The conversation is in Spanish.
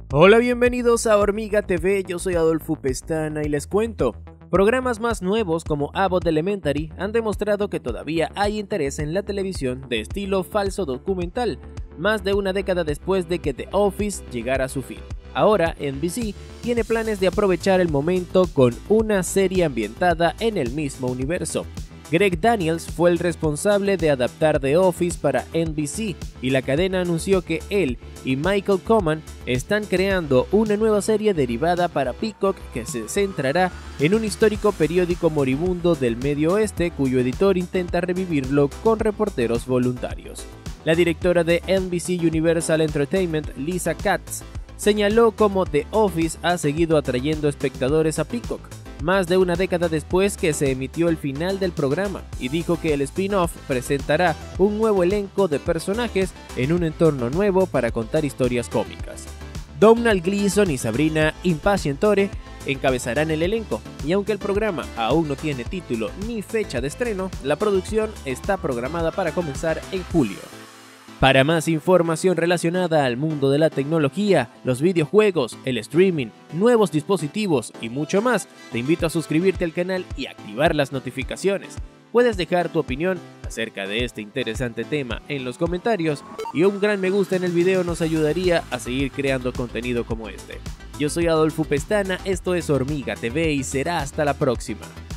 Hola, bienvenidos a Hormiga TV, yo soy Adolfo Pestana y les cuento. Programas más nuevos como Abbott Elementary han demostrado que todavía hay interés en la televisión de estilo falso documental, más de una década después de que The Office llegara a su fin. Ahora NBC tiene planes de aprovechar el momento con una serie ambientada en el mismo universo. Greg Daniels fue el responsable de adaptar The Office para NBC y la cadena anunció que él y Michael Coman están creando una nueva serie derivada para Peacock que se centrará en un histórico periódico moribundo del Medio Oeste cuyo editor intenta revivirlo con reporteros voluntarios. La directora de NBC Universal Entertainment, Lisa Katz, señaló cómo The Office ha seguido atrayendo espectadores a Peacock más de una década después que se emitió el final del programa, y dijo que el spin-off presentará un nuevo elenco de personajes en un entorno nuevo para contar historias cómicas. Domhnall Gleeson y Sabrina Impacciatore encabezarán el elenco, y aunque el programa aún no tiene título ni fecha de estreno, la producción está programada para comenzar en julio. Para más información relacionada al mundo de la tecnología, los videojuegos, el streaming, nuevos dispositivos y mucho más, te invito a suscribirte al canal y activar las notificaciones. Puedes dejar tu opinión acerca de este interesante tema en los comentarios y un gran me gusta en el video nos ayudaría a seguir creando contenido como este. Yo soy Adolfo Pestana, esto es Hormiga TV y será hasta la próxima.